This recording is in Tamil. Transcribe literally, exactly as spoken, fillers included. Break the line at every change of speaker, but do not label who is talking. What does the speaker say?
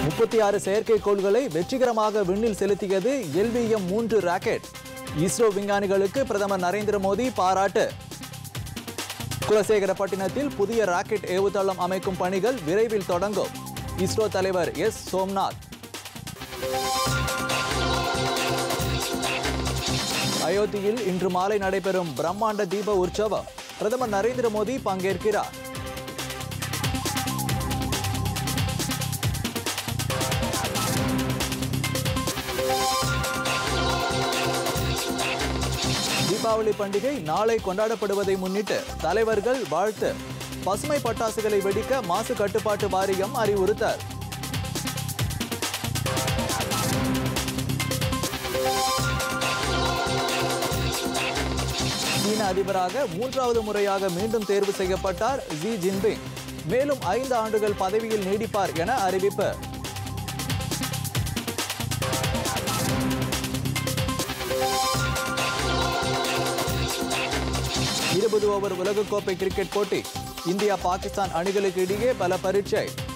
முப்பத்தி ஆறு செயற்கைக்கோள்களை வெற்றிகரமாக விண்ணில் செலுத்தியது எல்விஎம் மூன்று ராக்கெட். இஸ்ரோ விஞ்ஞானிகளுக்கு பிரதமர் நரேந்திர மோடி பாராட்டு. குலசேகரப்பட்டினத்தில் புதிய ராக்கெட் ஏவுதளம் அமைக்கும் பணிகள் விரைவில் தொடங்கும். இஸ்ரோ தலைவர் எஸ் சோம்நாத். அயோத்தியில் இன்று மாலை நடைபெறும் பிரம்மாண்ட தீப உற்சவம். பிரதமர் நரேந்திர மோடி பங்கேற்கிறார். தீபாவளி பண்டிகை நாளை கொண்டாடப்படுவதை முன்னிட்டு தலைவர்கள் வாழ்த்து. பசுமை பட்டாசுகளை வெடிக்க மாசு கட்டுப்பாட்டு வாரியம் அறிவுறுத்தல். சீன அதிபராக மூன்றாவது முறையாக மீண்டும் தேர்வு செய்யப்பட்டார் ஜி ஜின்பிங். மேலும் ஐந்து ஆண்டுகள் பதவியில் நீடிப்பார் என அறிவிப்பு. இருபது ஓவர் உலகக்கோப்பை கிரிக்கெட் போட்டி. இந்தியா பாகிஸ்தான் அணிகளுக்கு இடையே பல பரீட்சை.